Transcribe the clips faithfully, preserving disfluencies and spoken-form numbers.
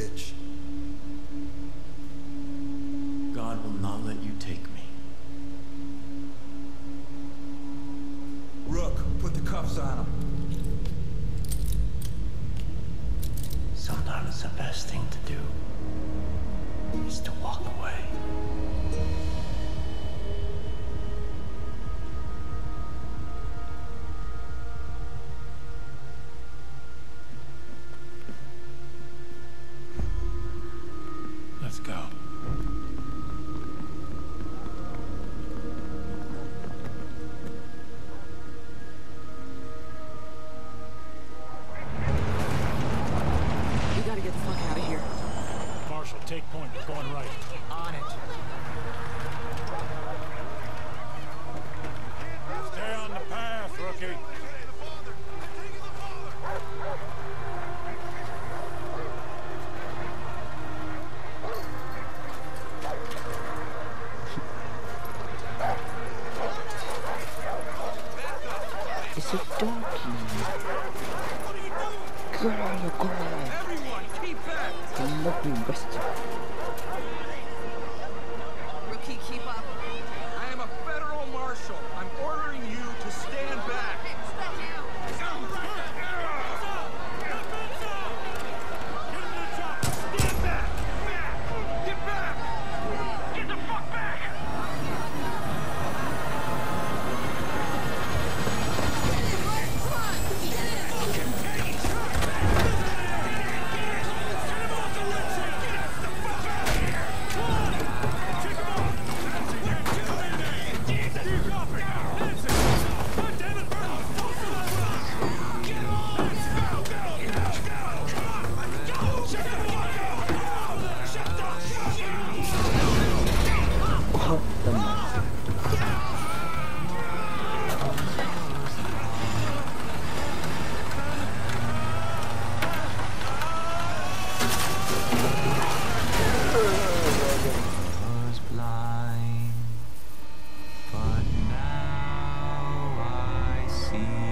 bitch. God will not let you take me. Rook, put the cuffs on him. Sometimes the best thing to do is to walk away. Let's go. We gotta get the fuck out of here. Marshall, take point. We're going right. On it. Stay on the path, rookie. It's a donkey. Girl, girl. Everyone, keep back! I'm not being bested. Rookie, keep up. I am a federal marshal. I'm ordering you to stand back. Stand back! Back! Get back! Get the fuck back! Was blind, but now I see.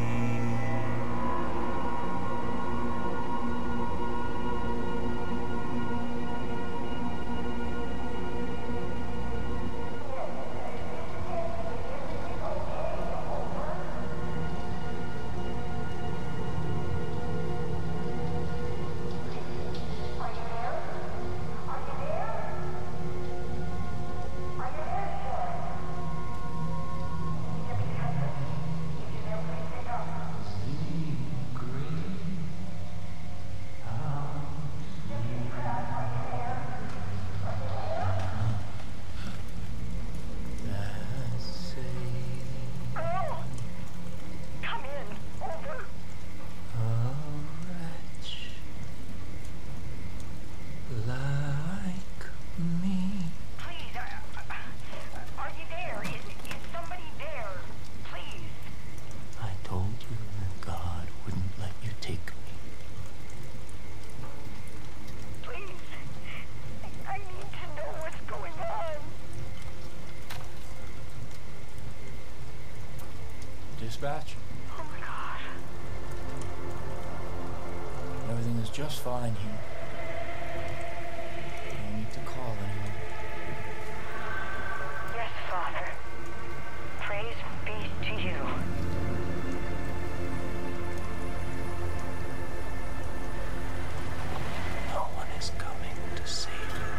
Dispatch. Oh my God. Everything is just fine here. No need to call anyone. Yes, Father. Praise be to you. No one is coming to save you.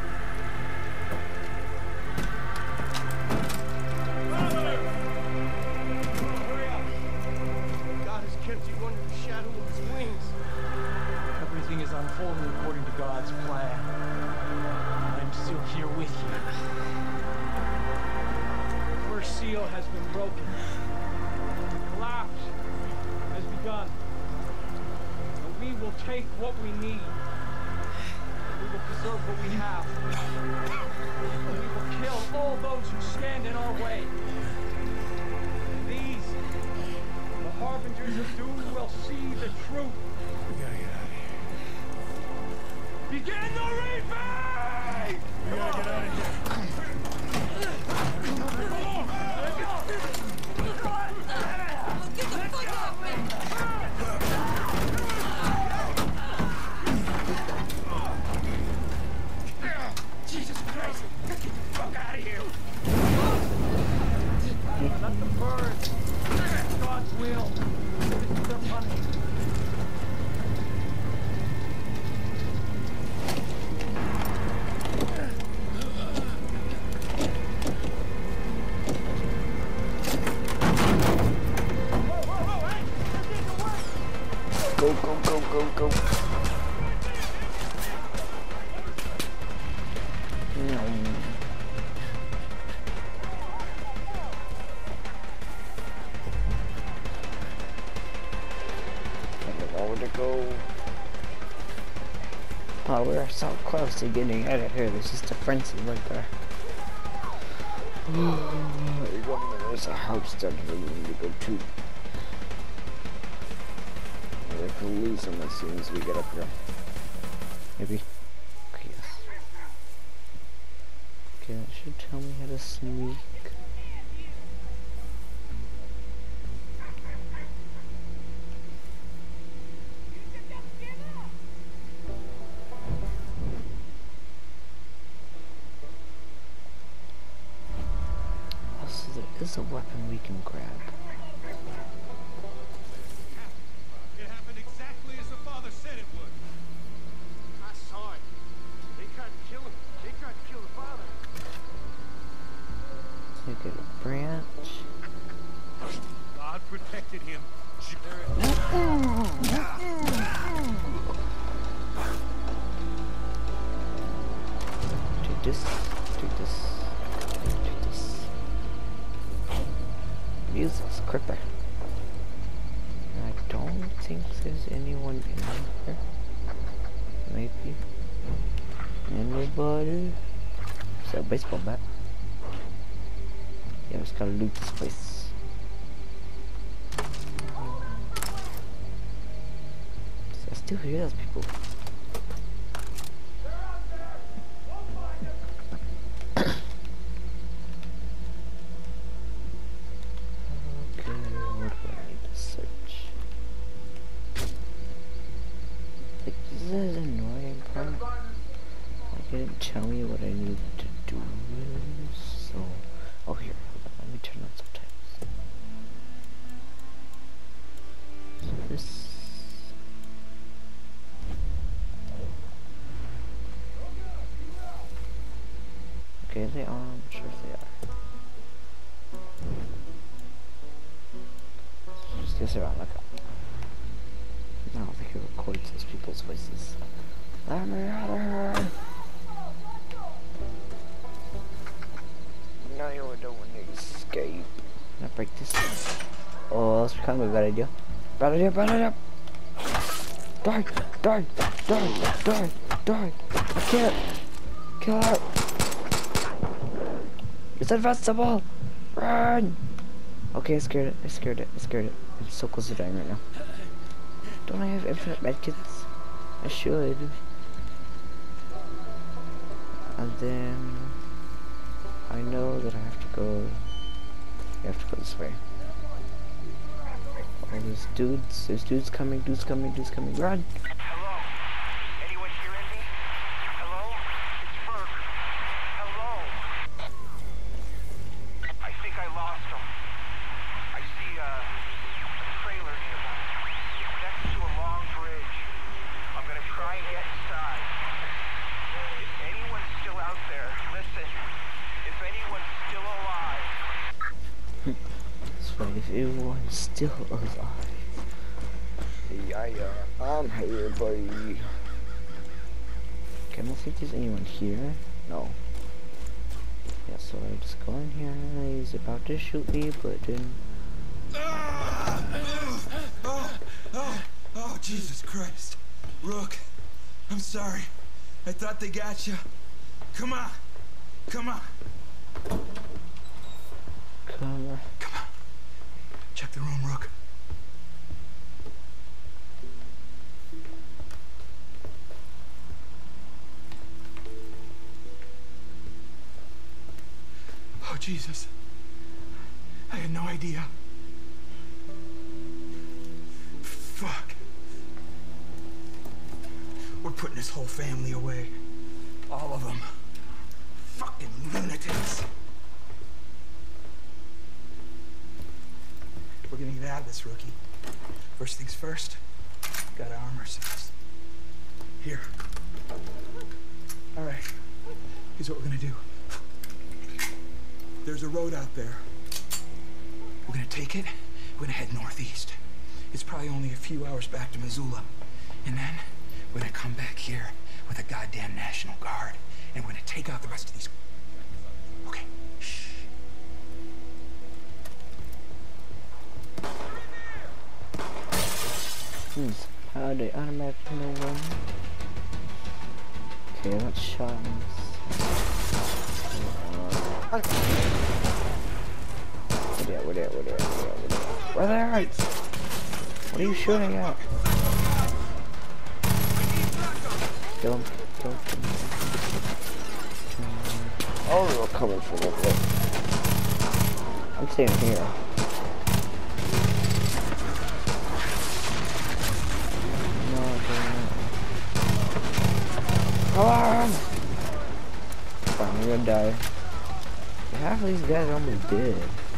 God has kept you under the shadow of his wings. Everything is unfolding according to God's plan. I'm still here with you. The first seal has been broken. The collapse has begun. And we will take what we need. We will preserve what we have. And we will kill all those who stand in our way. These, the harbingers of doom, will see the truth. We gotta get out of here. Begin the reaping! We gotta get out of here. Get the fuck off me! Oh, we're so close to getting out of here. There's just a frenzy right there. There's a house that we need to go to. We can lose them as soon as we get up here. Maybe. Okay, yes. Okay, that should tell me how to sneak. Is a weapon we can grab. It happened exactly as the father said it would. I saw it. They tried to kill him. They tried to kill the father. So get a branch. God protected him. Take this. Take this. Take this. Use this creeper. I don't think there's anyone in here. Maybe. Anybody? Is that a baseball bat? Yeah, we just gotta loot this place. I still hear those people. Tell me what I need to do. So, oh here, hold on, let me turn on subtitles. So this. Okay, they are. I'm sure if they are. Just guess around like. I don't think it records those people's voices. Let me out of here. Now you don't want to escape. Can I break this? Oh, that's kind of a bad idea. Bad idea, bad idea. Die, die, die, die, die. I can't. Kill her. It's invincible. Run. Okay, I scared it. I scared it. I scared it. I'm so close to dying right now. Don't I have infinite medkits? I should. And then I know that I have to go. I have to go this way. Oh, there's dudes. There's dudes coming. Dudes coming. Dudes coming. Run! Hello? Anyone hearing me? Hello? It's Burke. Hello? I think I lost him. I see uh, a trailer nearby. Next to a long bridge. I'm gonna try and get inside. If anyone's still out there, listen. If anyone's still alive. That's right, if everyone's still alive. Yeah, yeah, I'm here, buddy. Okay, I don't think there's anyone here. No. Yeah, so I just go in here. He's about to shoot me, but then. Oh, oh, oh, Jesus Christ. Rook, I'm sorry. I thought they got you. Come on. Come on. Come on. Come on. Check the room, Rook. Oh, Jesus. I had no idea. Fuck. We're putting this whole family away. All of them. Fucking lunatics. We're gonna get out of this, Rookie. First things first, gotta arm ourselves. Here. All right, here's what we're gonna do. There's a road out there. We're gonna take it, we're gonna head northeast. It's probably only a few hours back to Missoula. And then, we're gonna come back here with a goddamn National Guard. And we're gonna take out the rest of these. Okay, shh. Hmm. How they automatically know when? Okay, I'm not shot. Where they at? Where they at? Where they at? Where they at? Where they at? What are you shooting at? Kill him. Kill him. Oh, they're coming from over there. I'm staying here. No, come on! Fine, I'm gonna die. Half of these guys are almost dead.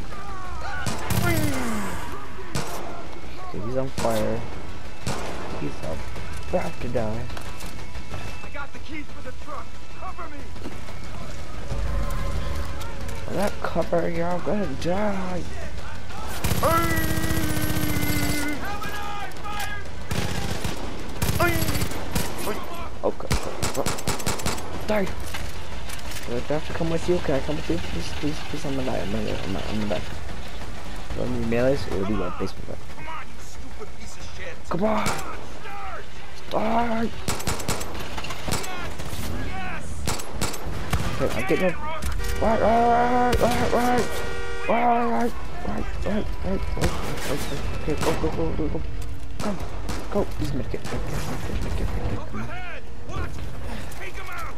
Okay, he's on fire. He's about to die. I got the keys for the truck. Cover me. That cover, you're gonna die. Okay. Die. Do I have to come with you? Can I come with you? Please, please, please. I'm gonna die. I'm gonna die. I'm gonna, I'm gonna die. Do I need melees or do you want basement gun? Come on, you stupid piece of shit. Come on. Die. Okay, I'm getting it. Right, right, right, right, right, right, right, right, right, right, okay, go, go, go, go, go, come, go, please make it, make it, make it, make it, make it, come on. What? Take him out.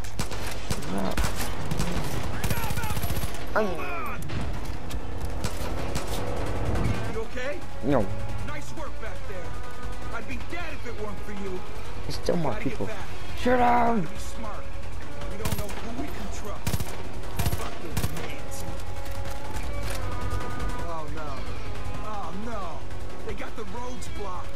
You okay? No. Nice work back there. I'd be dead if it weren't for you. There's still more Gotta get people. back. Shut down! Be smart. We don't know who we can trust. Fucking Nancy. Oh no. Oh no. They got the roads blocked.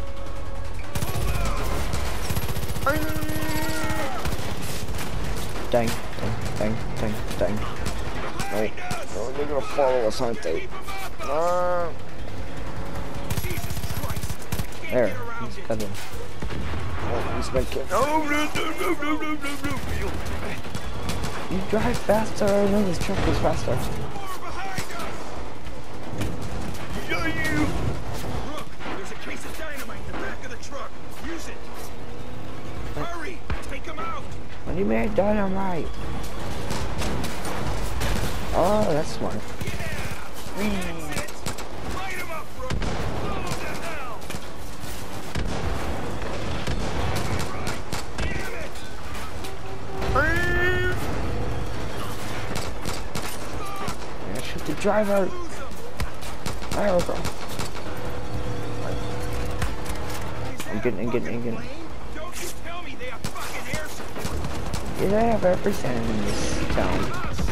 Dang, dang, dang, dang, dang. No, no, they're gonna follow us, aren't they? No. There, he's cut him. Oh, he's my kid. No, no, no, no, no, no, no, no. You drive faster. I know this truck is faster. Look, there's a case of dynamite in the back of the truck. Use it. Hurry, take him out. What do you mean dynamite? Oh, that's smart. Yeah. That's it. Light him up, Brooke. Blow him to hell. Damn it. Yeah, shoot the driver. There we go. I'm getting, I'm getting, I'm getting. Don't you tell me they have fucking air support. Yeah, they have everything in this town.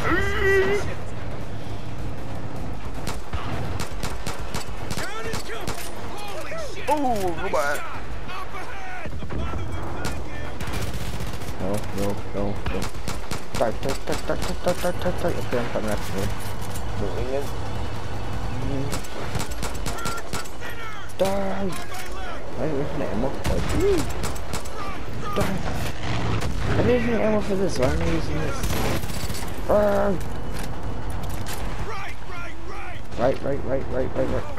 Down and jump. Holy shit. Oh, come on. Up ahead. The father will thank you. No, no, no, no. Start, start, start, start, start, start, start, start, start. Okay, I'm coming after you. Moving in. Die! I need an ammo. Die! I need an ammo for this, so I'm using this. Burn! Right, right, right. Right, right, right, right, right, right.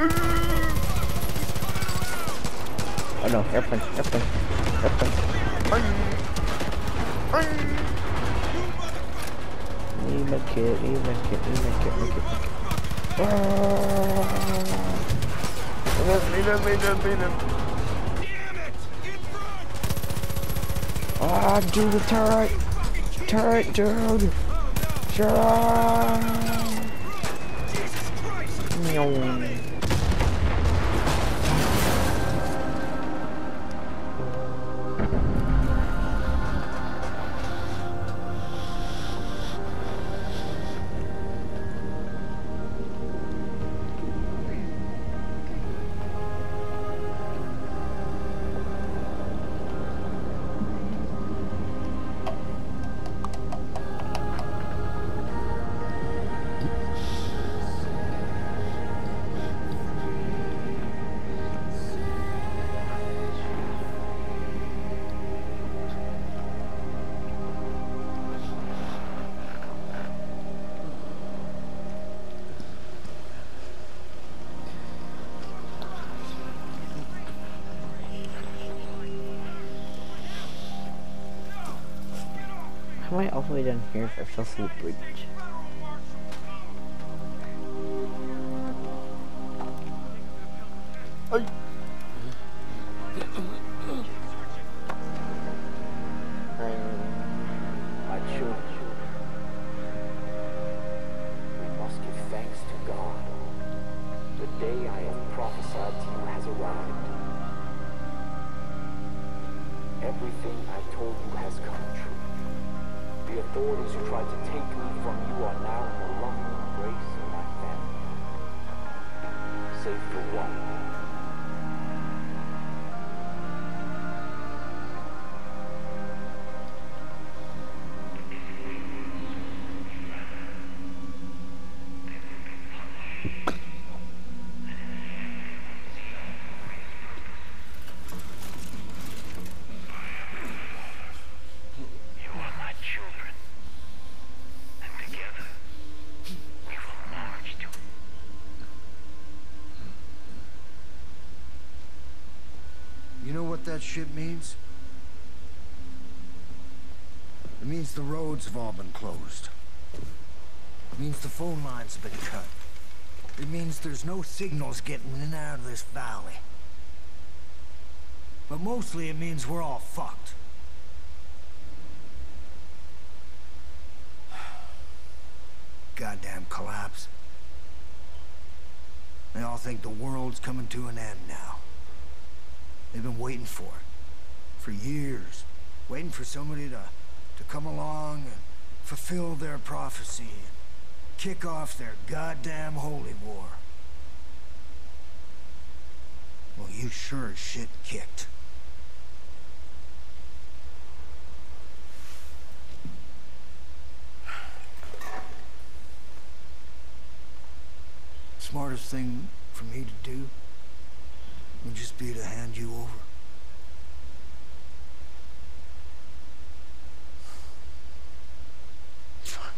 Oh no, airplane, airplane, airplane. Need my kit, need my kit, need my kit, my kit, my kit. Ah! Beat him, beat him, beat him, beat him. Damn it. In front. Ah, dude, the turret! Turret, dude! Shut up! Jesus Christ. No. How am I all the way down here if I fell through the bridge? Ay. My children, we must give thanks to God. The day I have prophesied to you has arrived. Everything I told you has come true. The authorities who tried to take me from you are now in the loving embrace of my family. Save for one. You know what that shit means? It means the roads have all been closed. It means the phone lines have been cut. It means there's no signals getting in and out of this valley. But mostly it means we're all fucked. Goddamn collapse. They all think the world's coming to an end now. They've been waiting for it. For years. Waiting for somebody to, to come along and fulfill their prophecy and kick off their goddamn holy war. Well, you sure as shit kicked. Smartest thing for me to do would just be to hand you over. Fuck.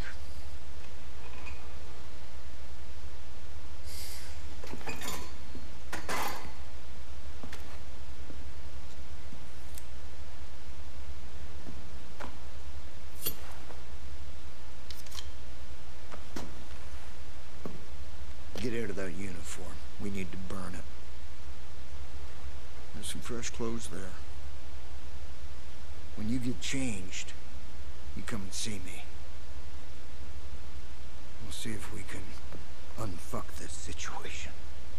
Get out of that uniform. We need to burn it. There's some fresh clothes there. When you get changed, you come and see me. We'll see if we can unfuck this situation.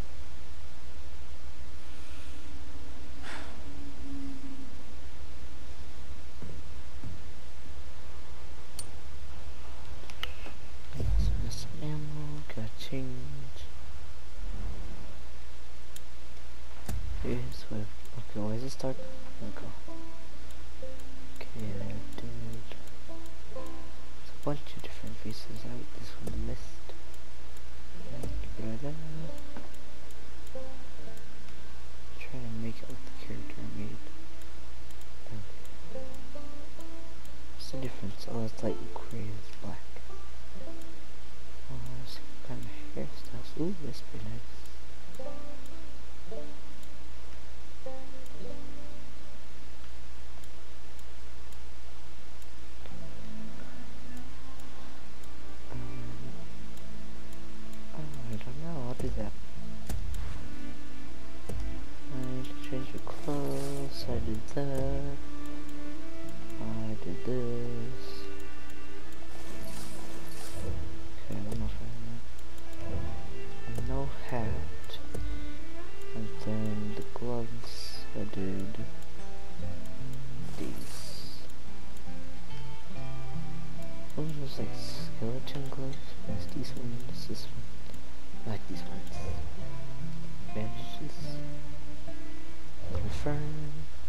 This ammo got changed. Here's what. Okay, why is this dark? Okay. Okay, there, dude. There's a bunch of different faces out. This one, the mist. And da -da. Try to make it like the character I made. Okay. What's the difference? Oh, it's light gray, it's black. Oh, some kind of hairstyles. Ooh, that's pretty nice. I did that. I did this. Okay, I don't know if I have no hat. And then the gloves, I did these. Those are just like skeleton gloves. There's these ones, this one. I like these ones. Bandages. Confirm.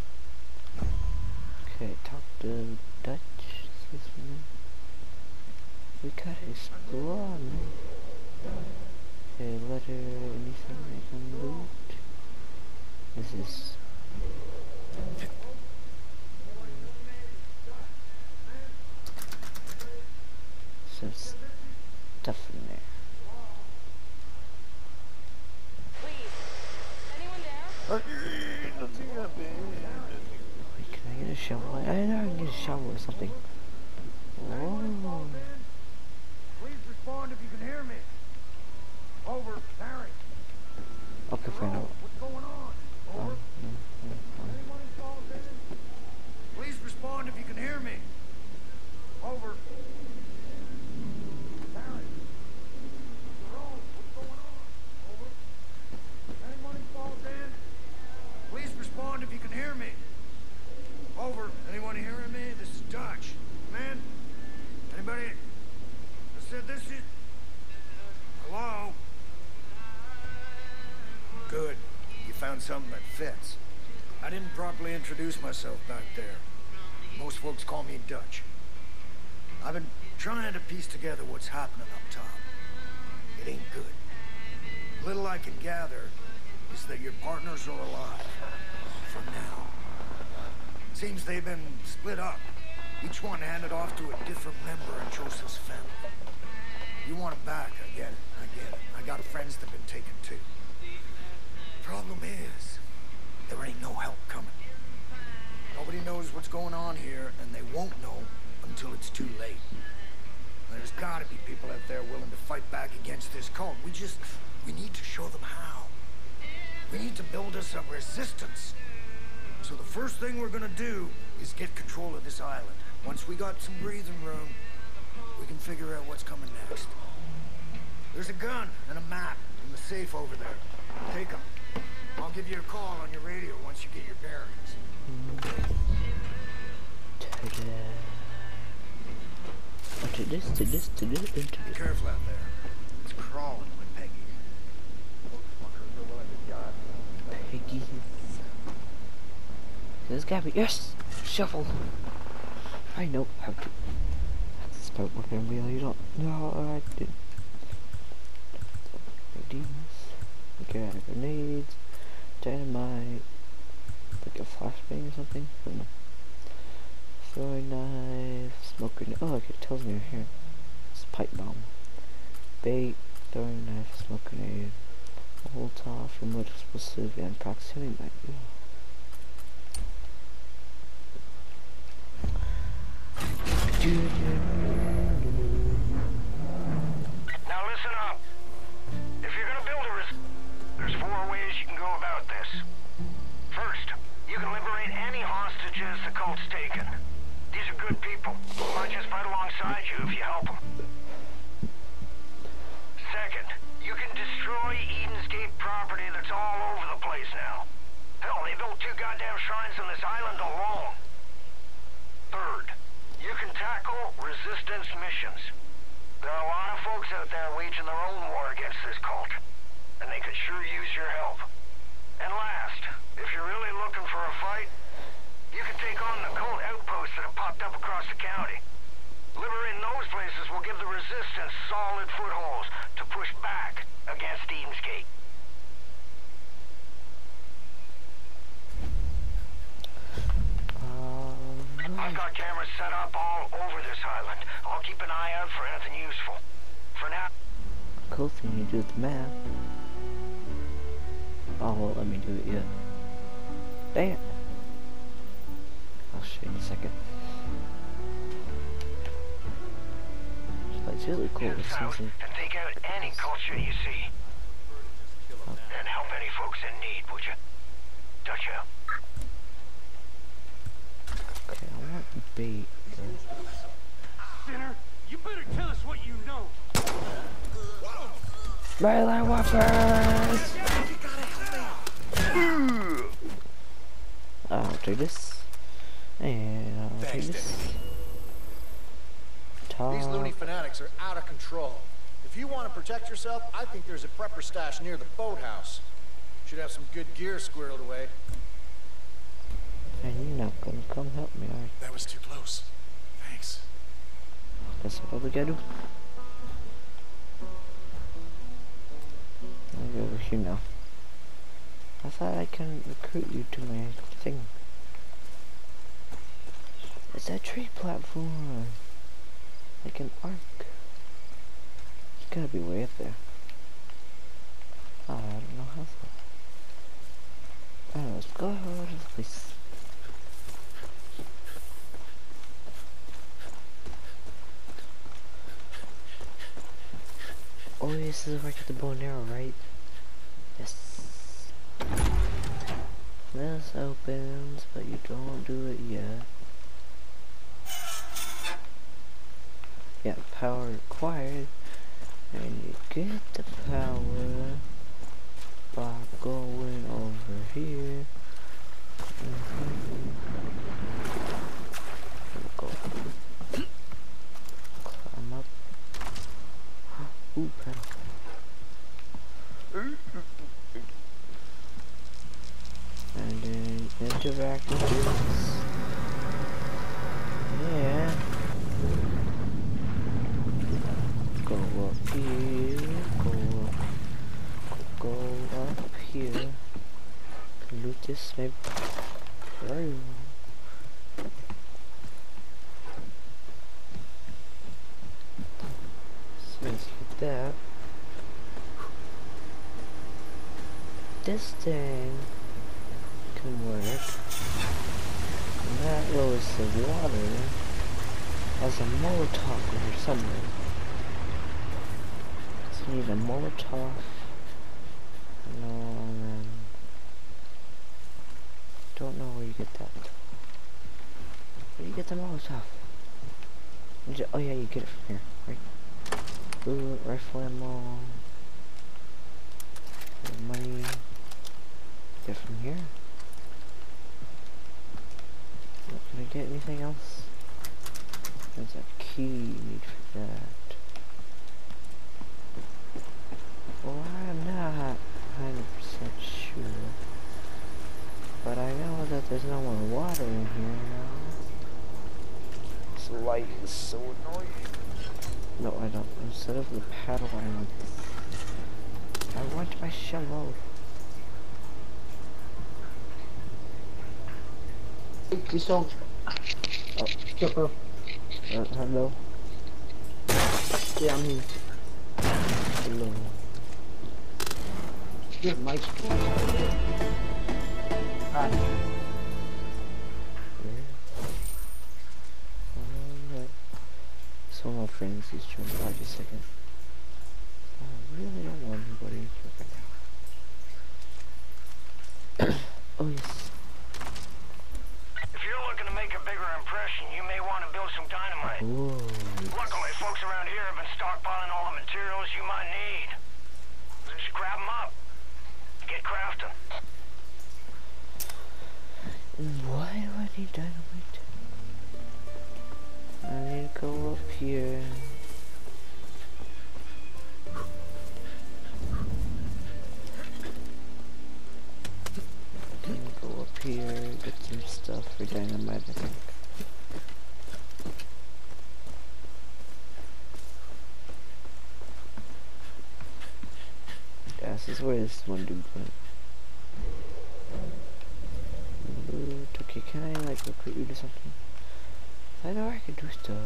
Okay, talk to Dutch. This one. We gotta explore, man. Okay, letter, anything I can loot. This is. Some stuff in there. Please, anyone there? Wait, can I get a shovel? I know I can get a shovel or something. something that fits. I didn't properly introduce myself back there. Most folks call me Dutch. I've been trying to piece together what's happening up top. It ain't good. Little I can gather is that your partners are alive. For now. Seems they've been split up. Each one handed off to a different member in Joseph's family. You want them back, I get it, I get it. I got friends that've been taken too. Problem is, there ain't no help coming. Nobody knows what's going on here, and they won't know until it's too late. There's gotta be people out there willing to fight back against this cult. We just, we need to show them how. We need to build us a resistance. So the first thing we're gonna do is get control of this island. Once we got some breathing room, we can figure out what's coming next. There's a gun and a map in the safe over there. Take them. I'll give you a call on your radio once you get your bearings. To this, to this, to this, to this. Be careful out there. It's crawling with Peggy. Peggy. There's gotta be, yes! Shuffle! I know how to. That's about working really don't. No, I did. These. Okay, grenades. Dynamite. Like a flashbang or something? I don't know. Throwing knife. Smoke grenade. Oh, okay, it tells me right here. It's a pipe bomb. Bait. Throwing knife. Smoke grenade. Molotov. Remote explosive and proximity knife. Yeah. Now listen up. If you're gonna build a res... There's four ways you can go about this. First, you can liberate any hostages the cult's taken. These are good people. Might just fight alongside you if you help them. Second, you can destroy Eden's Gate property that's all over the place now. Hell, they built two goddamn shrines on this island alone. Third, you can tackle resistance missions. There are a lot of folks out there waging their own war against this cult, and they could sure use your help. And last, if you're really looking for a fight, you can take on the cult outposts that have popped up across the county. Liberating those places will give the resistance solid footholds to push back against Eden's Gate. I've got cameras set up all over this island. I'll keep an eye out for anything useful. For now... Cool thing you do with the map. Oh, well, let me do it yet. Dang it. I'll show you in a second. It's really cool. Head south and take out any culture you see. Oh. And help any folks in need, would you? Dutch out. Okay, I want bait. Sinner, you better tell us what you know. Melee weapons! I'll do this. And I'll do Thanks, this. These loony fanatics are out of control. If you want to protect yourself, I think there's a prepper stash near the boathouse. Should have some good gear squirreled away. And you're not gonna come help me, are you? That was too close. Thanks. That's what we gotta do. I'll go over here now. I thought I can recruit you to my thing. It's that tree platform. Like an arc. It's gotta be way up there. Oh, I don't know how far. Oh, let's go to the place. Oh, this is where I get the bow and arrow, right? Yes. This opens, but you don't do it yet. Yeah, power required. And you get the power by going over here. Mm-hmm. Go. Climb up. Ooh, pedal. radioactive. Yeah. Go up here, go up, go, go up here. Can loot this maybe. Where are you? So let's get that. This thing can work. And that lowers the water. Has a Molotov over somewhere. So you need a Molotov. No, man. Don't know where you get that. Where do you get the Molotov? You, oh yeah, you get it from here, right? Ooh, rifle ammo. Money. Get from here. Not gonna get anything else. There's a key you need for that. Well, I'm not one hundred percent sure. But I know that there's no more water in here now. This light is so annoying. No, I don't. Instead of the paddle, I want this. I want my shovel. Please don't. Oh. Chopper. Uh, hello? Yeah, I'm here. Hello. Good, Mike. Hi. Alright. So my friends is trying to watch a second. I really don't want anybody right now. Oh yes. If you're looking to make a bigger impression, you may want to build some dynamite. Whoa. Luckily, folks around here have been stockpiling all the materials you might need. So just grab them up. Get crafting. Why do I need dynamite? I need to go up here. I can go up here, get some stuff for dynamite, I think. Yeah, this is where this one dude went. Loot. Okay, can I like recruit you to something? I know I can do stuff.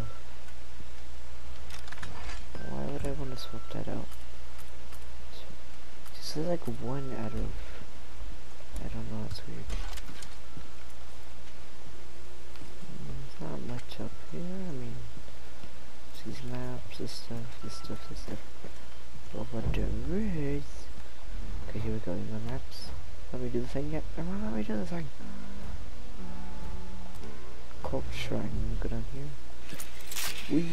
Why would I want to swap that out? This is like one out of... I don't know, it's weird. There's not much up here, I mean... These maps, this stuff, this stuff, this stuff. But what there is... Okay, here we go, these are maps. Let me do the thing yet. Come on, let me do the thing. Corpse shrine, go down here. Wee.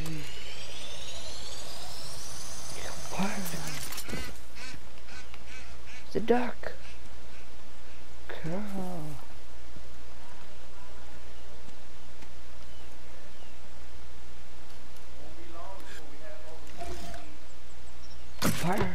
Fire. It's a duck. Cow. Fire.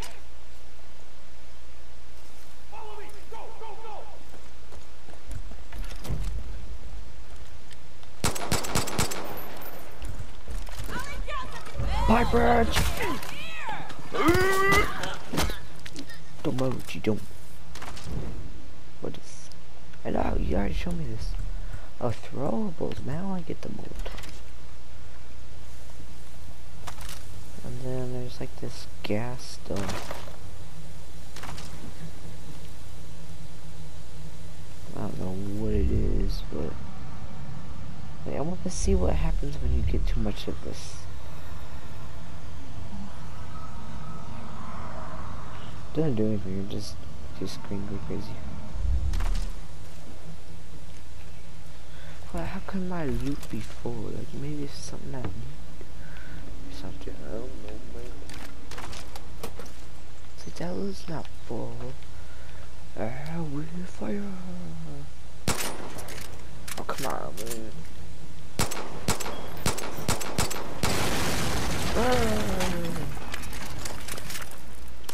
Piper! Don't move, you don't. What is... Hello, you already showed me this. Oh, throwables. Now I get the Molotov. And then there's like this gas stuff. I don't know what it is, but... Like, I want to see what happens when you get too much of this. Doesn't do anything, it just your screen go crazy. Well, how can my loot be full? Like maybe it's something I need or something. I don't know, man. See, that was not full. Ah, we're fire. Oh come on, man. Ah.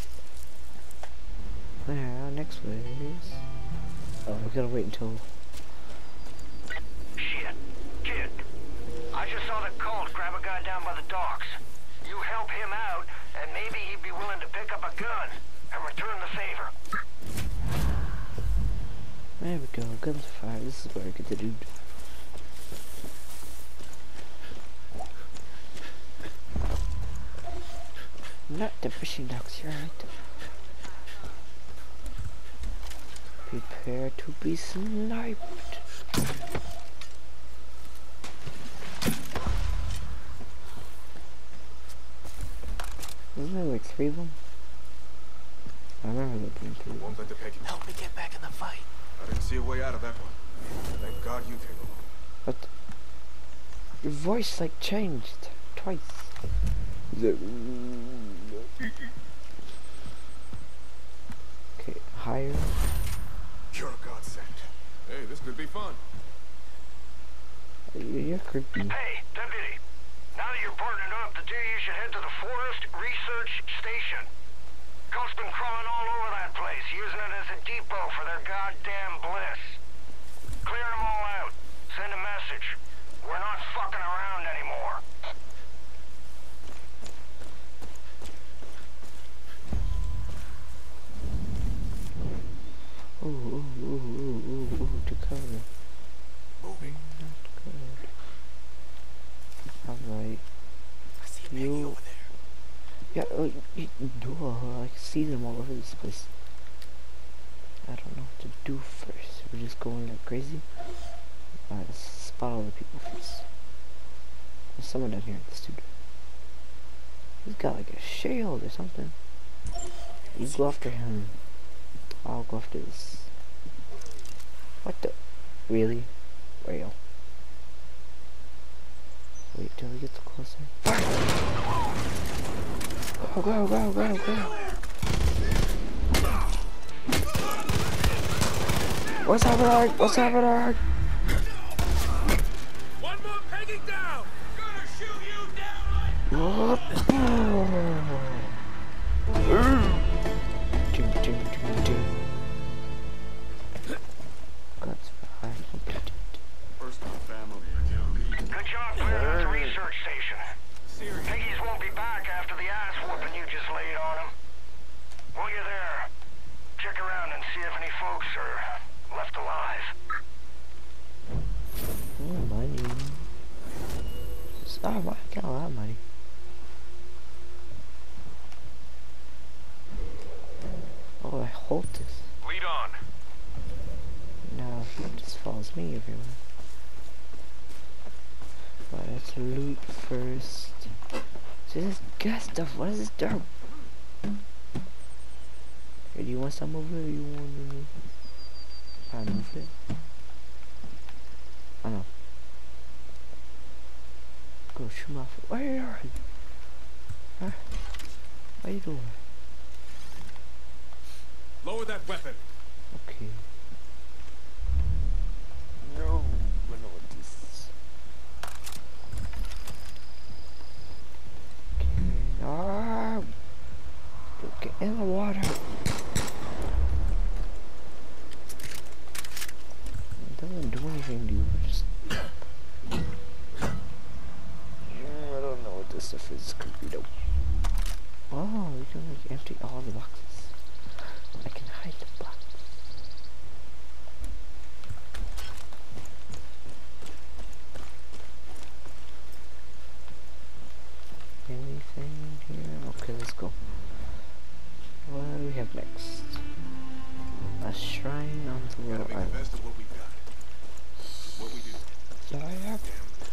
Now, next phase. Oh, we gotta wait until Arnold grab a guy down by the docks. You help him out, and maybe he'd be willing to pick up a gun and return the favor. There we go, guns fire. This is where I get the dude. Not the fishing docks, you're right. Prepare to be sniped. Wasn't there like three of them? I remember there being three. Won't let the Peggy. Help me get back in the fight. I didn't see a way out of that one. Thank God you came along. What? Your voice like changed twice. The okay, higher. You're a godsend. Hey, this could be fun. You're creepy. Hey, deputy. Now that you're partnered up, the two of you should head to the Forest Research Station. Coast's been crawling all over that place, using it as a depot for their goddamn bliss. Clear them all out. Send a message. We're not fucking around anymore. Ooh, ooh, ooh, ooh, ooh, ooh, to cover. Moving. Not good. Alright. I see a Peggy You- over there. Yeah, uh, you, duh, I see them all over this place. I don't know what to do first. We're just going like crazy. Alright, let's spot all the people first. There's someone down here, this dude. He's got like a shield or something. You go after him. I'll go after this. What the? Really? Rail. Wait till he gets closer. Go, go, go, go, go. What's happening? What's happening? One more Peggy down. Gonna shoot you down like. Doom, doom, doom, doom. God's behind me. First my family. Good job clearing out the research station. Peggy's won't be back after the ass whooping you just laid on him. While you're there, check around and see if any folks are left alive. Oh, money. Oh, I got a lot of money. Oh, I hold this. Lead on. Now it just follows me everywhere. But let's loot first. So this gas stuff, what is this dirt? Hey, do you want some over here or you want to move? I moved it. I know. Go shoot my foot. Where are you? Huh? What are you doing? Lower that weapon. Okay. No, I know what this is. Okay. Ah! Get in the water. It doesn't do anything to you, just... I don't know what this stuff is. It's creepy though. Oh, we can like empty all the boxes. I can hide the box. Anything in here? Okay, let's go. What do we have next? A shrine on the Gotta world make the island. best of what we got. What we do. Yeah, yeah.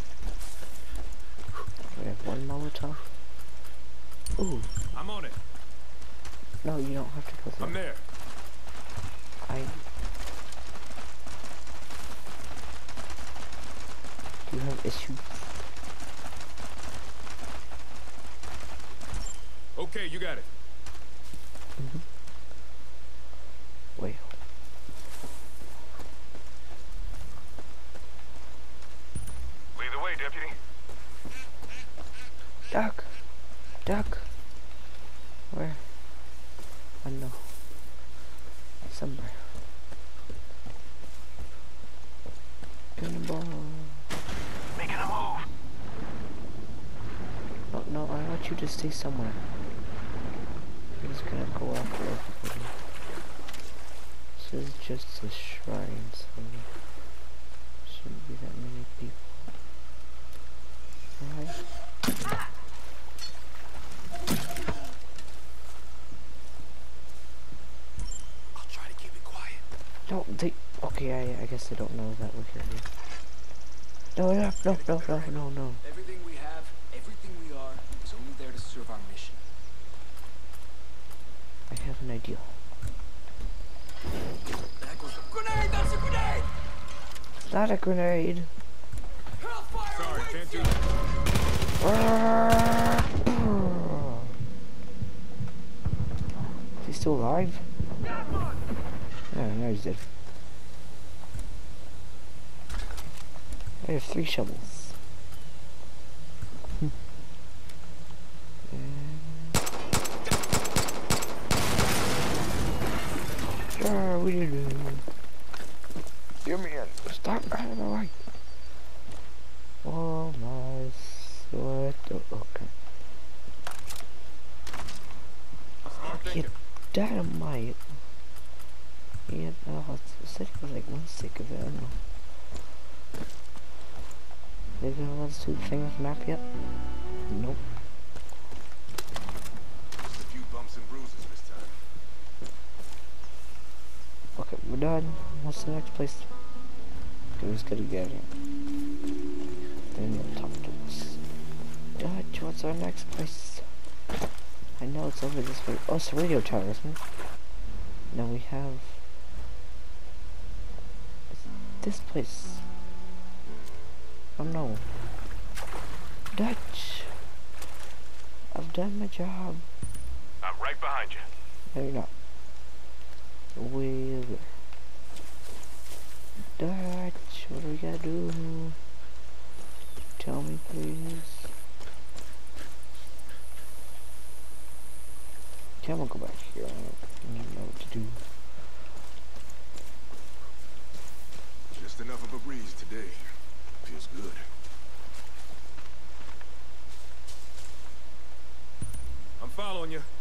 We have one Molotov. Ooh. I'm on it. No, you don't have to go through. I'm there. I... Do you have issues? Okay, you got it. Mm-hmm. Wait. Lead the way, deputy. Duck! Duck! Where? I know. Somewhere. Cannonball. Making a move. you to stay somewhere. I'm just gonna go after everybody. This is just a shrine, so shouldn't be that many people. Alright. I'll try to keep it quiet. No, they. Okay, I, I guess they don't know that we're here. No, no, no, no, no, no, no. Everything we have, everything we are, is only there to serve our mission. I have an idea. That goes a grenade! That's a grenade! It's not a grenade. Hellfire! Sorry, can't do Is he still alive? Oh, no, he's dead. I have three shovels. Yeah, we did it. Give me it. Stop out of the way. Oh my sweat. Oh, okay. Get dynamite. Yeah, no, it said it was like one stick of it. I don't know. They gonna let us do the thing with the map yet? Nope. Just a few bumps and bruises this time. Okay, we're done. What's the next place? Okay, just gotta get it. Then they'll talk to us. Dutch, what's our next place? I know it's over this way. Oh, it's a radio tower, isn't it? Now we have this place. Oh no. Dutch! I've done my job. I'm right behind you. No, you're not. Way over. Dutch, what do we gotta do? Tell me, please. Okay, I'm gonna go back here. I don't even know what to do. Just enough of a breeze today. Feels good. I'm following you.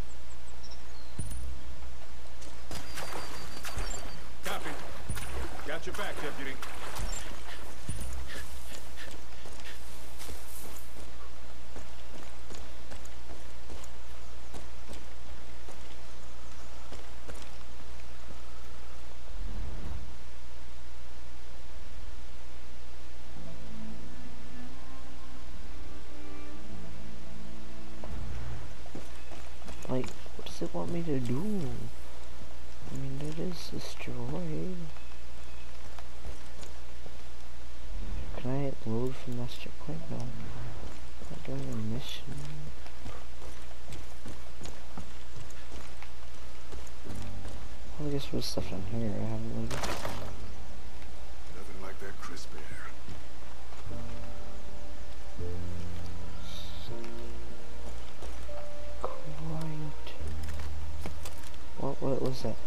Copy. Got your back, deputy. Like, what does it want me to do? I mean, it is destroyed. Can I load from that checkpoint? No. Not doing a mission. Well, I guess there's stuff in here I haven't loaded. Nothing like that crisp air. Quiet. What, what was that?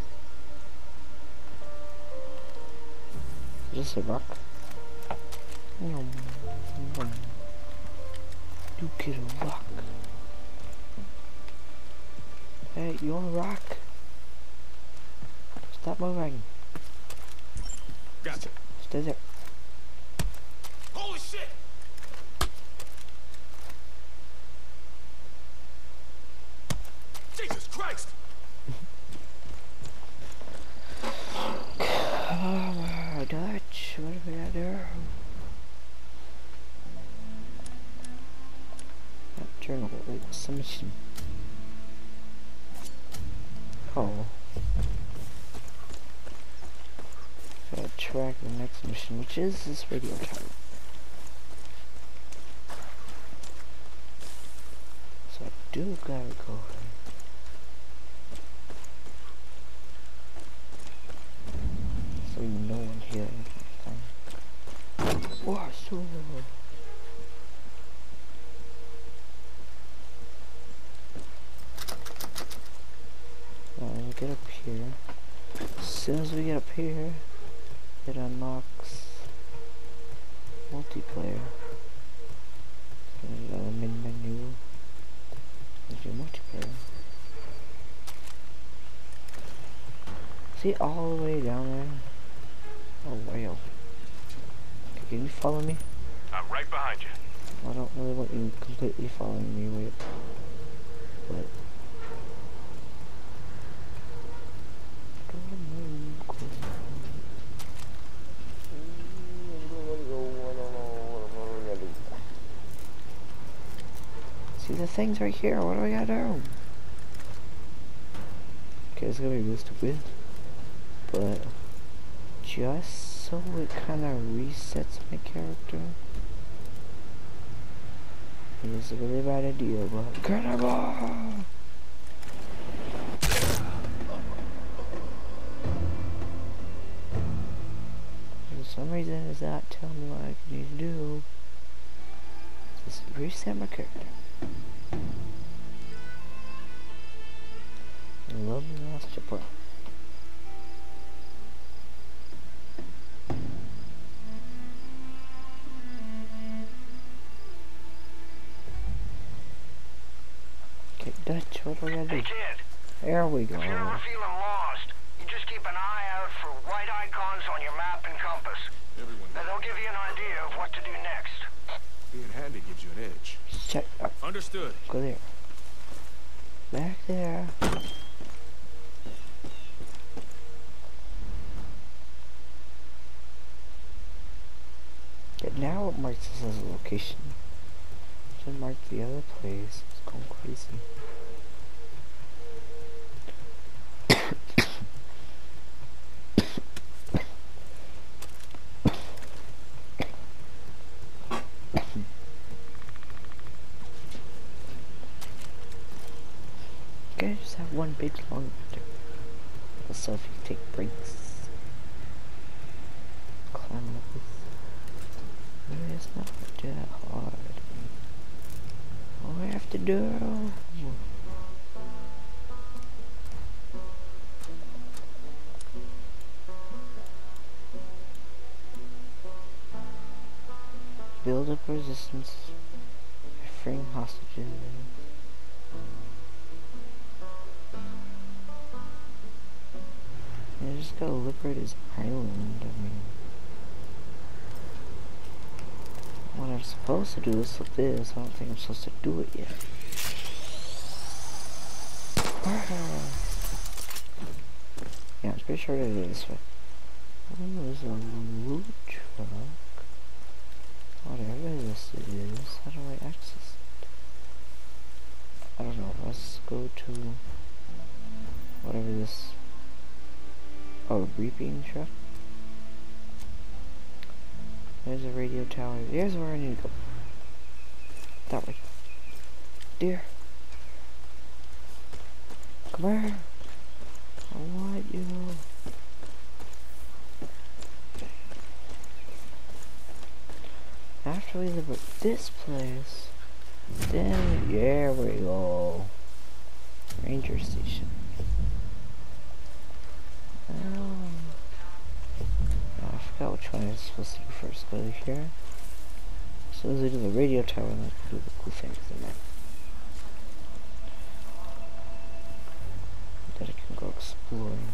Is this a rock? Yum, yum. You get a rock. Hey, you want a rock? Stop moving. Gotcha. Stay there. Holy shit! Jesus Christ! Come on, Dutch. What are we gonna do? That journal. Wait, what's the mission? Oh. Gotta track the next mission, which is this radio tower. So I do gotta go. So no one here. Whoa, so. Alright, get up here. As soon as we get up here, it unlocks multiplayer. Another main menu. See all the way down there? Oh wow. Okay, can you follow me? I'm right behind you. I don't really want you completely following me with but see the things right here, what do I gotta do? Okay, it's gonna be really stupid, but just so it kinda resets my character. It's a really bad idea, but incredible! For some reason, it's not telling me what I need to do. Just reset my character. I love the last chapter. Okay, Dutch, what do we gotta do? Hey, kid. There we go. If you're ever feeling lost, you just keep an eye out for white icons on your map and compass. Everyone And they'll give you an idea of what to do next. being handy gives you an edge. Shut up. Understood. Go there. Back there. But now it marks this as a location. It should mark the other place. It's going crazy. Okay, just have one big long window. Also, if you take breaks, climb up this. Maybe it's not that hard. All I have to do. Build up resistance by freeing hostages. I just gotta liberate his island, I mean. What I'm supposed to do is like this. I don't think I'm supposed to do it yet. Yeah, I'm pretty sure that it is this way. Oh, there's a loot truck. Whatever this is, how do I access it? I don't know, let's go to whatever this. Oh, reaping truck. There's a radio tower. Here's where I need to go. That way. Deer. Come here. I want you. After we liberate this place, then there we go. Ranger station. Oh. I forgot which one I was supposed to do first. Go to here. So as I do the radio tower, then I can do the cool things in there. Then I can go exploring.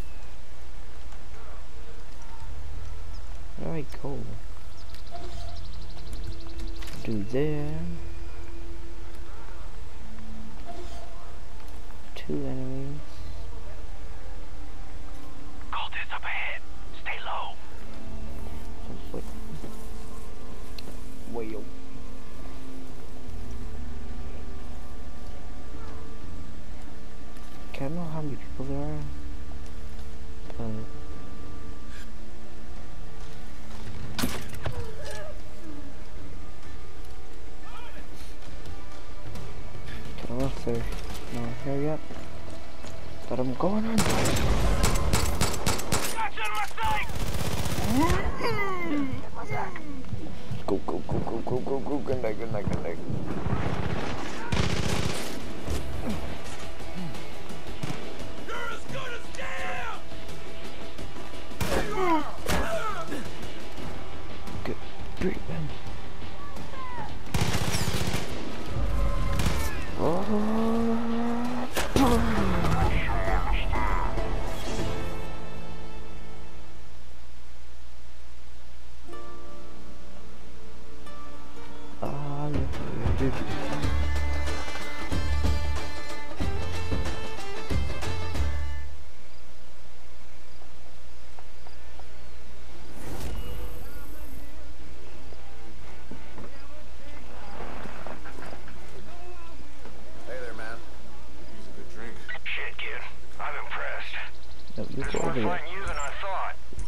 Where do I go? Do there. Two enemies. Cultists up ahead. Stay low. Wait. Whale. I don't know how many people there are, but I don't know if they're not here yet, but I'm going on. Go, go, go, go, go, go, go, good night, good night, good night. You're as good as dead! Good treatment. Oh.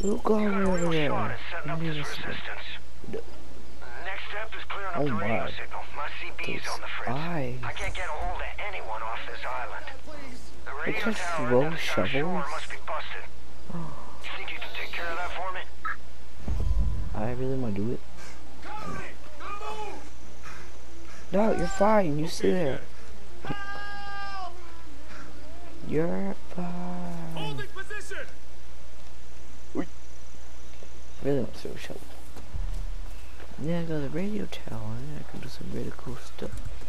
Look over real there. shot at setting up this resistance. Next step is clearing up Oh the radio my. signal. My C B's Those on the fritz. eyes. I can't get a hold of anyone off this island. The They radio can tower throw in the South Shore shovels. must be busted. You think you can take care of that for me? I really want to do it. No, you're fine. You sit there. You're fine. Holding position. Really want to throw a shovel. Yeah, I got the radio tower. And I can do some really cool stuff.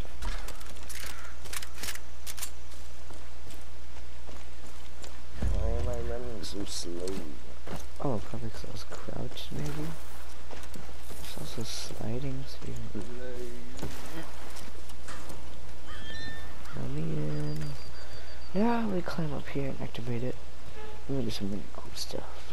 Why am I running so slow? Oh, probably because I was crouched, maybe. It's also sliding, so you can let me in. Now we climb up here and activate it. We're gonna do some really cool stuff.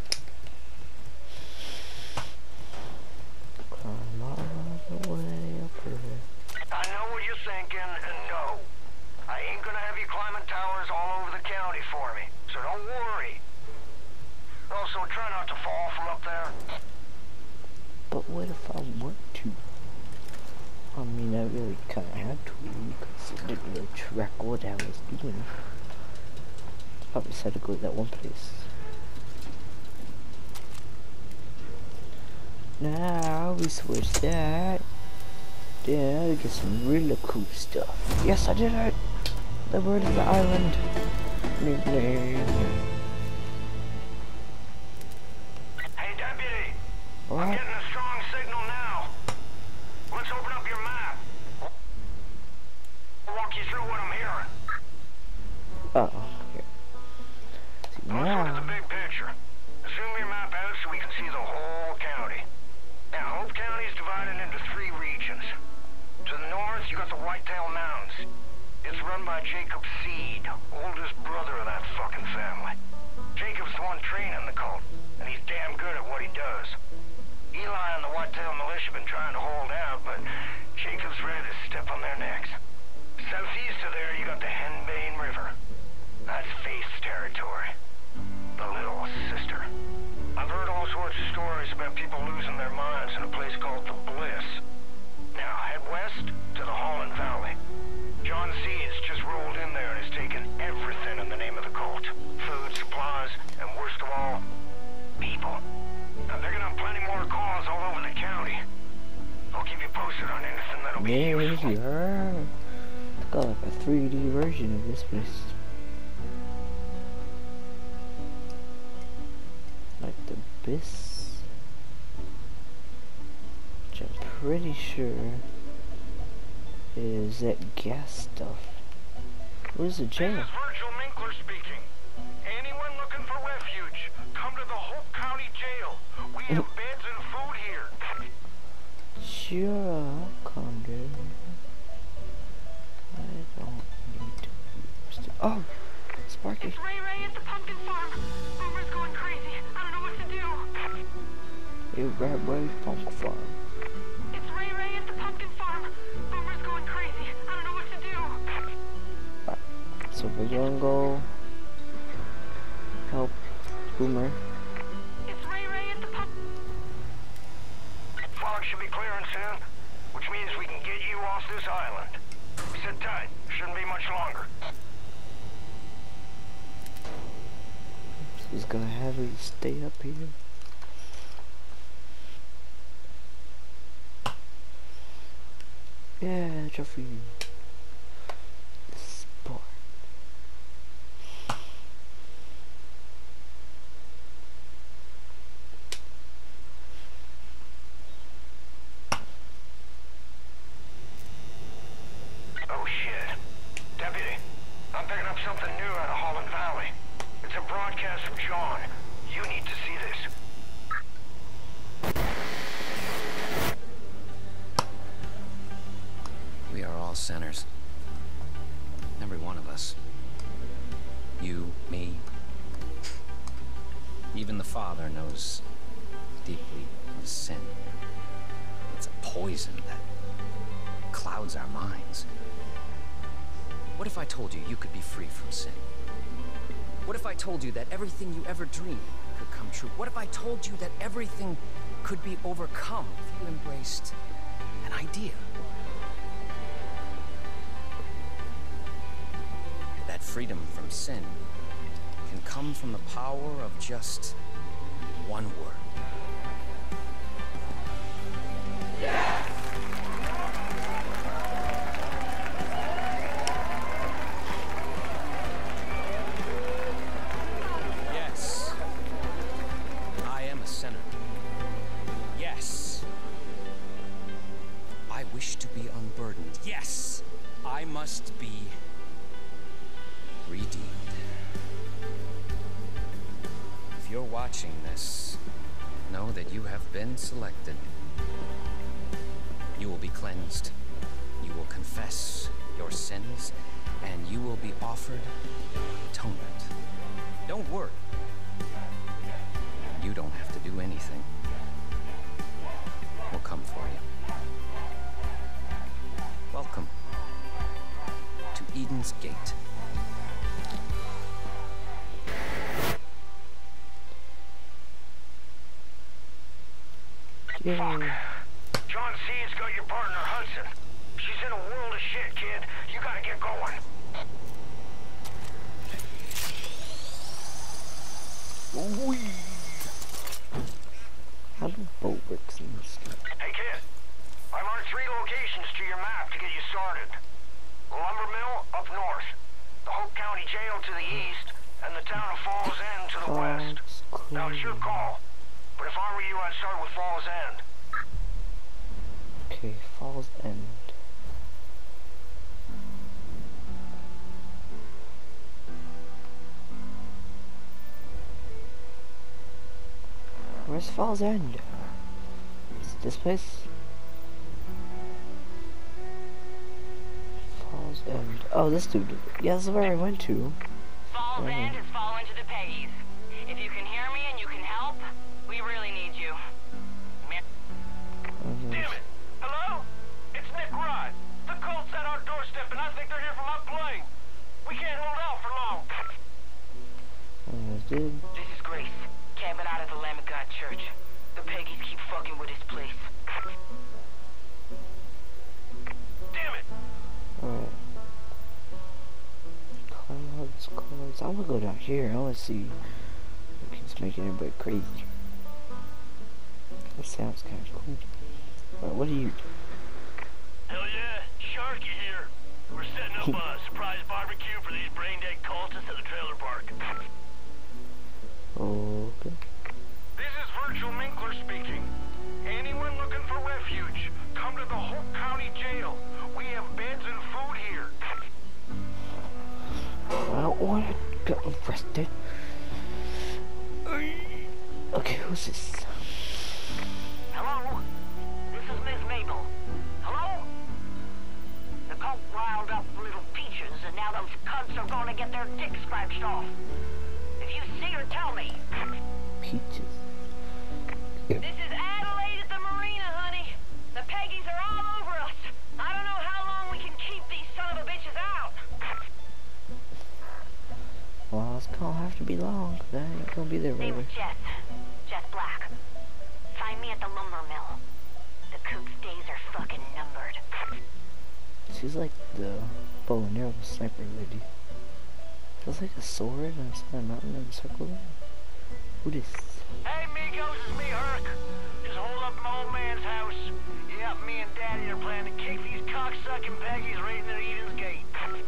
Climb all the way up here. I know what you're thinking, and no. I ain't gonna have you climbing towers all over the county for me, so don't worry. Also, try not to fall from up there. But what if I want to? I mean, I really kind of had to because it didn't really track what I was doing. I decided to go to that one place. Now we switch that. Then we get some really cool stuff. Yes, I did it! The word of the island. Hey, deputy. What? I'm getting a strong signal now. Let's open up your map. I'll walk you through what I'm hearing. Uh oh. Here. See, Let's look at the now. big picture. Zoom your map out so we can see the whole county. Now, Hope County is divided into three regions. To the north, you got the Whitetail Mountains. It's run by Jacob Seed, oldest brother of that fucking family. Jacob's the one training the cult, and he's damn good at what he does. Eli and the Whitetail Militia have been trying to hold out, but Jacob's ready to step on their necks. Southeast of there, you got the Henbane River. That's Faith's territory. The Little Sister. I've heard all sorts of stories about people losing their minds in a place called the Bliss. Now, head west to the Holland Valley. John Seeds just rolled in there and has taken everything in the name of the cult. Food, supplies, and worst of all, people. Now, they're gonna have plenty more calls all over the county. I'll keep you posted on anything that'll be There useful. you are. It's got like a three D version of this place. Like the Abyss. Which I'm pretty sure is that gas stuff. Where's the This jail? is Virgil Minkler speaking. Anyone looking for refuge, come to the Hope County Jail. We have beds and food here. Sure, I'll come there. I don't need to use it. Oh! Sparky. It's Ray Ray at the pumpkin farm. Boomer's going crazy. I don't know what to do. You grab Ray Funk Farm. It's Ray Ray at the pumpkin farm. Boomer's going crazy. I don't know what to do. Right. So we're gonna go help Boomer. It's Ray Ray at the pump. Fog should be clearing soon, which means we can get you off this island. Sit tight. Shouldn't be much longer. He's gonna have you stay up here. Yeah, trophy. Sport. Oh shit. Deputy, I'm picking up something new out of Holland Valley. It's a broadcast from John. You need to see this. We are all sinners. Every one of us. You, me. Even the Father knows deeply of sin. It's a poison that clouds our minds. What if I told you you could be free from sin? What if I told you that everything you ever dreamed could come true? What if I told you that everything could be overcome if you embraced an idea? That freedom from sin can come from the power of just one word. Yes! Yes. I am a sinner. Yes. I wish to be unburdened. Yes. I must be redeemed. If you're watching this, know that you have been selected. You will be cleansed. You will confess your sins, and you will be offered atonement. Don't worry. You don't have to do anything. We'll come for you. Welcome to Eden's Gate. Fuck. John C's got your partner, Hudson. She's in a world of shit, kid. You gotta get going. Wee. How do boat works in this game? Hey, kid. I marked three locations to your map to get you started. The lumber mill up north, the Hope County Jail to the east, and the town of Falls End to the Falls west. Cool. Now, it's your call. But if I were you, I'd start with Falls End. Okay, Falls End. Where's Falls End? Is it this place? Falls End. Oh, this dude. Yeah, this is where I went to. Falls Yeah. End has fallen to the Peggies. If you can hear me and you can help, we really need you. Damn it! Hello? It's Nick Rod. The cult's at our doorstep, and I think they're here from up Plain. We can't hold out for long. Uh, dude. This is Grace, camping out at the Lamb of God Church. The Peggies keep fucking with this place. Damn it! Alright. Clouds, clouds. I wanna go down here. I wanna see what keeps making everybody crazy. That sounds kind of cool. Alright, what do you do? Hell yeah, Sharky here. We're setting up a surprise barbecue for these brain-dead cultists at the trailer park. Okay. This is Virgil Minkler speaking. Anyone looking for refuge, come to the Hope County Jail. We have beds and food here. I don't want to get arrested. Okay, who's this? Hello? This is Miss Mabel. Hello? The cult riled up little peaches, and now those cunts are gonna get their dicks scratched off. If you see her, tell me. Peaches. This is Adelaide at the marina, honey. The Peggies are all over us. I don't know how long we can keep these son of a bitches out. Well, it's gonna have to be long, 'cause I ain't gonna be there Name forever. is Jess. Jess Black. Find me at the lumber mill. The coop's days are fucking numbered. She's like the bow and arrow sniper lady. Feels like a sword and it's on a mountain in a circle. Who this? Hey, Migos, it's me, Herc. Just hold up my old man's house. Yeah, me and Daddy are planning to kick these cocksucking Peggies right into Eden's Gate.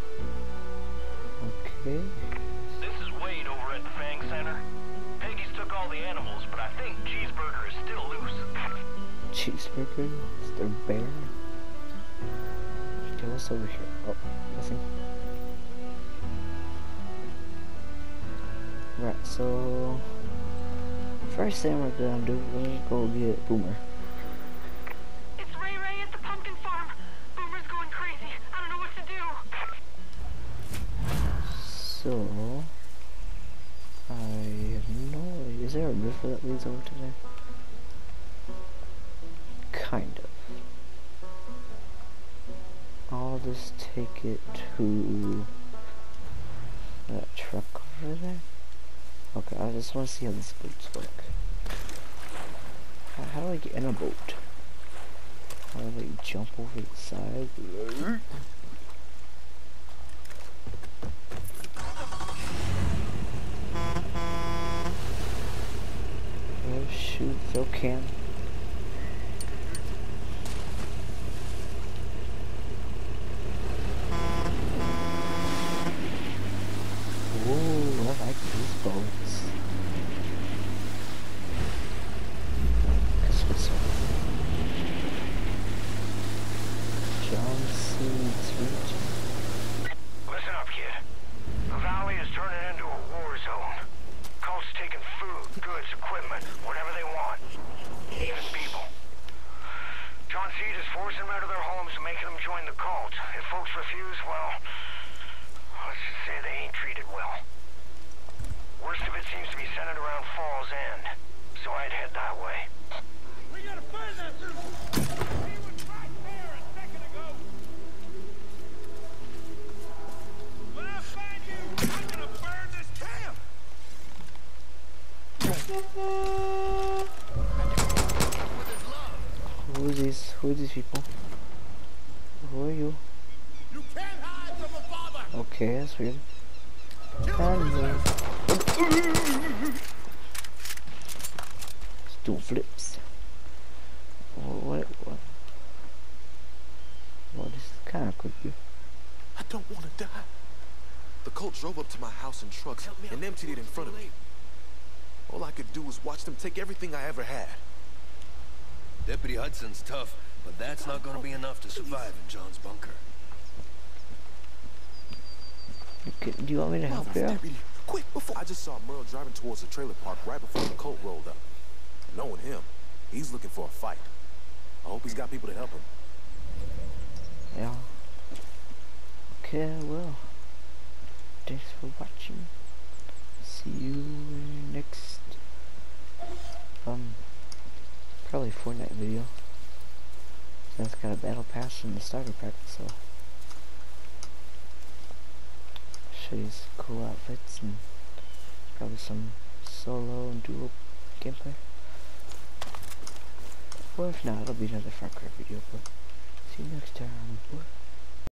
Okay. This is Wade over at the Fang Center. Peggies took all the animals, but I think Cheeseburger is still loose. Cheeseburger? Is there a bear? Okay, what's over here? Oh, nothing. Right, so first thing we're gonna do, we're gonna go get Boomer. It's Ray Ray at the pumpkin farm. Boomer's going crazy. I don't know what to do. So I have no idea. Is there a river that leads over to there? Kind of. I'll just take it to that truck over there. Okay, I just want to see how these boats work. How, how do I get in a boat? How do I jump over the side? Oh shoot, throw can. Ooh, I like these boats. This was John Seed's region. Listen up, kid. The valley is turning into a war zone. Cults taking food, goods, equipment, whatever they want. Even people. John Seed is forcing them out of their homes and making them join the cult. If folks refuse, well, let's just say they ain't treated well. Worst of it seems to be centered around Falls End, so I'd head that way. We gotta burn that little... He was right there a second ago! When I find you, I'm gonna burn this camp! Who is this? Who are these people? Who are you? You can't hide from a father! Okay, that's weird. Hello. Just doing flips. What? What? What? Well, this is kind of creepy. I don't want to die. The cult drove up to my house in trucks and emptied it in front of me. All I could do was watch them take everything I ever had. Deputy Hudson's tough, but that's not going to be enough to survive in John's bunker. Okay, do you want me to help you? Deputy, quick, before I just saw Merle driving towards the trailer park right before the cult rolled up. Knowing him, he's looking for a fight. I hope he's got people to help him. Yeah. Okay, well. Thanks for watching. See you next um probably Fortnite video. That's got a battle pass and the starter pack, so show you some cool outfits and probably some solo and duo gameplay. Or if not, it'll be another Far Cry video, but see you next time. Boy.